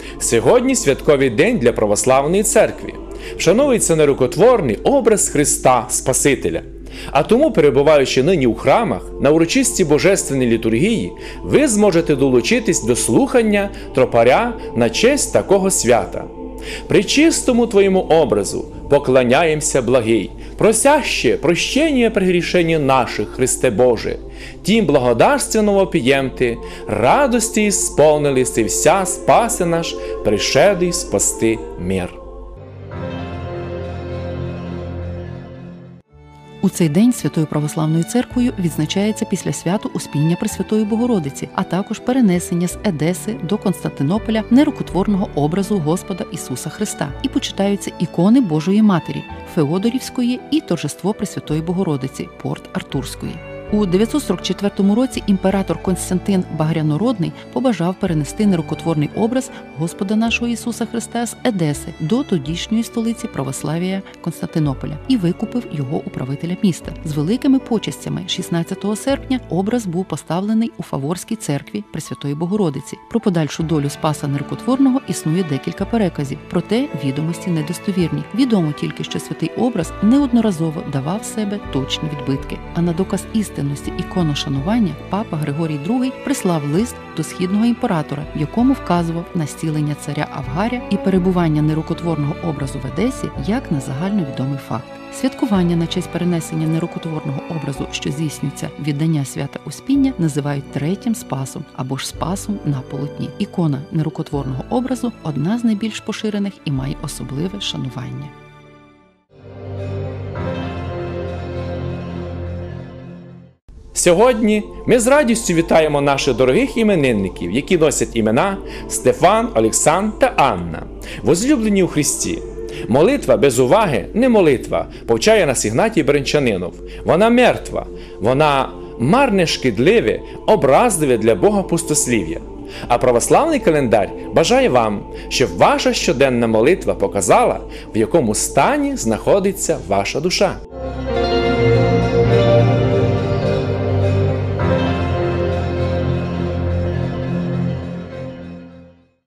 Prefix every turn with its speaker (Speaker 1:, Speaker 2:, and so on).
Speaker 1: Сьогодні святковий день для православної церкви. Вшановується нерукотворний образ Христа Спасителя. А тому, перебуваючи нині у храмах, на урочистій божественній літургії, ви зможете долучитись до слухання тропаря на честь такого свята. При чистому Твоєму образу поклоняємося благий, просяще прощення прегрішення наших, Христе Боже. Тім благодарственно вопієм-ти, радості ісполнились і вся спаси наш, пришедий спасти мир.
Speaker 2: У цей день Святою Православною Церквою відзначається після свято Успіння Пресвятої Богородиці, а також перенесення з Едеси до Константинополя нерукотворного образу Господа Ісуса Христа. І почитаються ікони Божої Матері – Феодорівської і Торжество Пресвятої Богородиці – Порт Артурської. У 944 році імператор Константин Багрянородний побажав перенести нерукотворний образ Господа нашого Ісуса Христа з Едеси до тодішньої столиці православ'я Константинополя і викупив його у правителя міста. З великими почестями 16 серпня образ був поставлений у Фаворській церкві Пресвятої Богородиці. Про подальшу долю Спаса нерукотворного існує декілька переказів, проте відомості недостовірні. Відомо тільки, що святий образ неодноразово давав себе точні відбитки. А на доказ істини іконошанування папа Григорій II прислав лист до східного імператора, в якому вказував на зцілення царя Авгаря і перебування нерукотворного образу в Едесі як на загальновідомий факт. Святкування на честь перенесення нерукотворного образу, що здійснюється віддання свята Успіння, називають третім спасом або ж спасом на полотні. Ікона нерукотворного образу – одна з найбільш поширених і має особливе шанування.
Speaker 1: Сьогодні ми з радістю вітаємо наших дорогих іменинників, які носять імена Стефан, Олександр та Анна, возлюблені у Христі. Молитва без уваги не молитва, повчає нас Ігнатій Бринчанинов. Вона мертва, вона марне, шкідливе, образливе для Бога пустослів'я. А православний календар бажає вам, щоб ваша щоденна молитва показала, в якому стані знаходиться ваша душа.